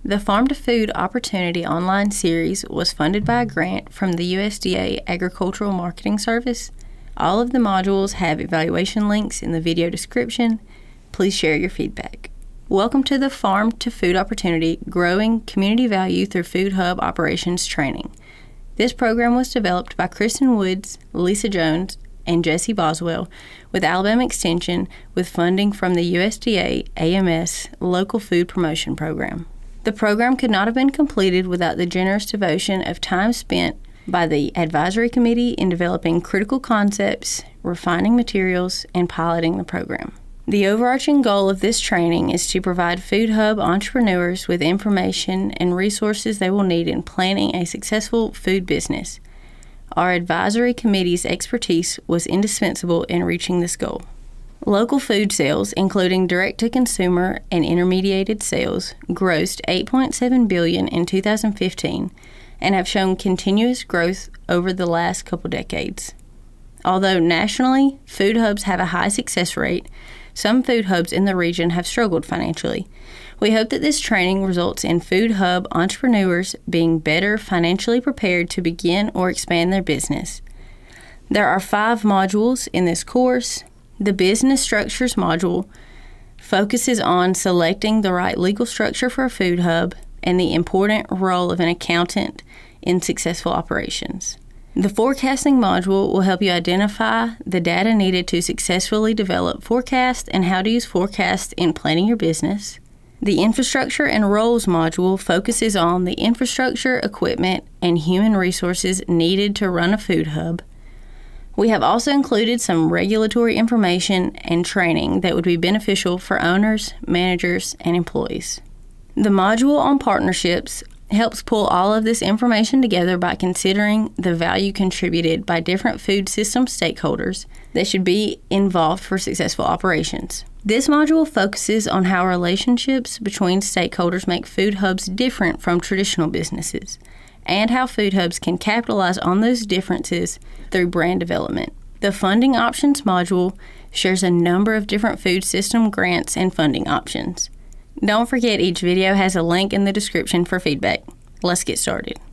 The Farm to Food Opportunity online series was funded by a grant from the USDA Agricultural Marketing Service. All of the modules have evaluation links in the video description. Please share your feedback. Welcome to the Farm to Food Opportunity Growing Community Value Through Food Hub Operations Training. This program was developed by Kristen Woods, Lisa Jones, and Jesse Boswell with Alabama Extension with funding from the USDA AMS Local Food Promotion Program. The program could not have been completed without the generous devotion of time spent by the Advisory Committee in developing critical concepts, refining materials, and piloting the program. The overarching goal of this training is to provide Food Hub entrepreneurs with information and resources they will need in planning a successful food business. Our Advisory Committee's expertise was indispensable in reaching this goal. Local food sales, including direct-to-consumer and intermediated sales, grossed $8.7 billion in 2015 and have shown continuous growth over the last couple decades. Although nationally, food hubs have a high success rate, some food hubs in the region have struggled financially. We hope that this training results in food hub entrepreneurs being better financially prepared to begin or expand their business. There are 5 modules in this course. The Business Structures module focuses on selecting the right legal structure for a food hub and the important role of an accountant in successful operations. The Forecasting module will help you identify the data needed to successfully develop forecasts and how to use forecasts in planning your business. The Infrastructure and Roles module focuses on the infrastructure, equipment, and human resources needed to run a food hub. We have also included some regulatory information and training that would be beneficial for owners, managers, and employees. The module on partnerships helps pull all of this information together by considering the value contributed by different food system stakeholders that should be involved for successful operations. This module focuses on how relationships between stakeholders make food hubs different from traditional businesses, and how food hubs can capitalize on those differences through brand development. The Funding Options module shares a number of different food system grants and funding options. Don't forget, each video has a link in the description for feedback. Let's get started.